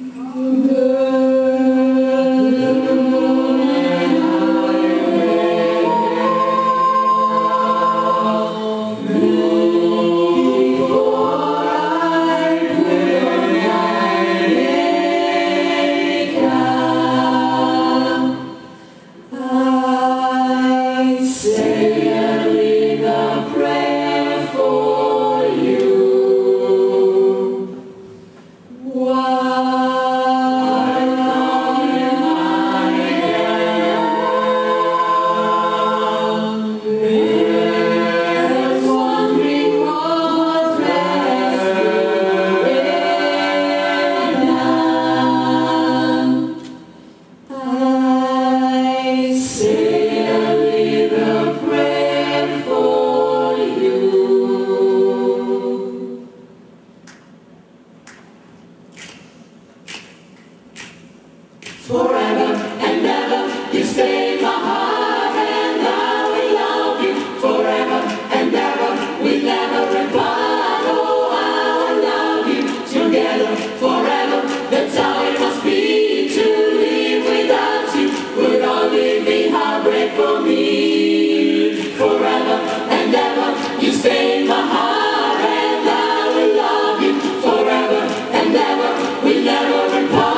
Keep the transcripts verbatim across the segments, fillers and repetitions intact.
Forever and ever, you stay in my heart, and I will love you. Forever and ever, we never part. Oh, I will love you together forever. That's how it must be to live without you. Would only be heartbreak for me. Forever and ever, you stay in my heart, and I will love you forever and ever. We never part.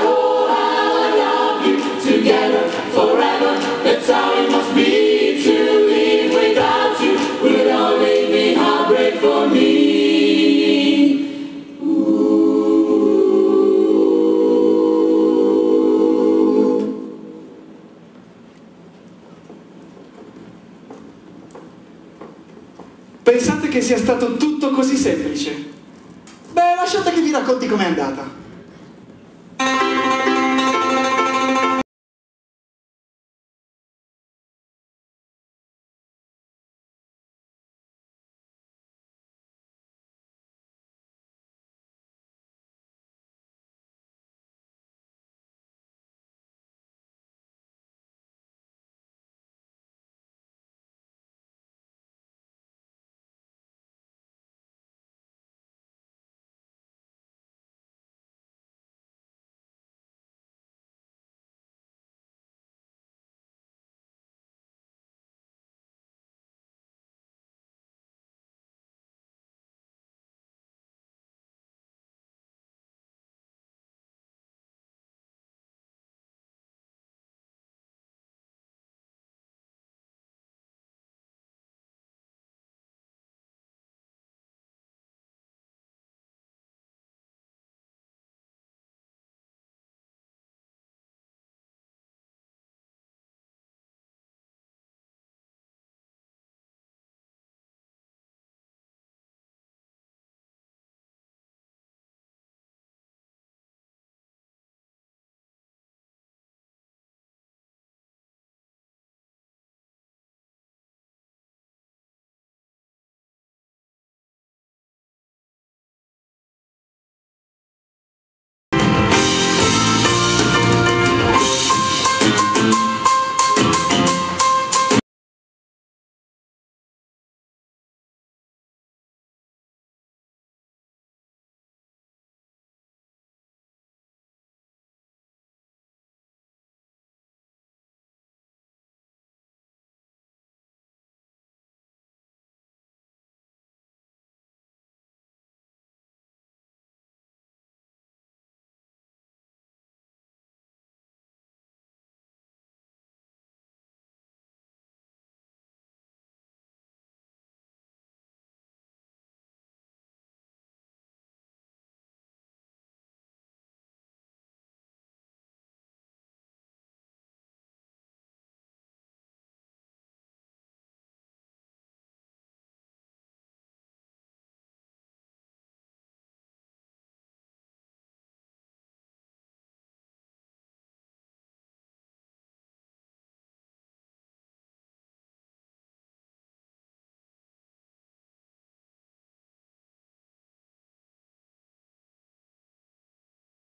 Together forever, that's how it must be to live without you. Would only be heartbreak for me. Ooh. Pensate che sia stato tutto così semplice? Beh, lasciate che vi racconti com'è andata.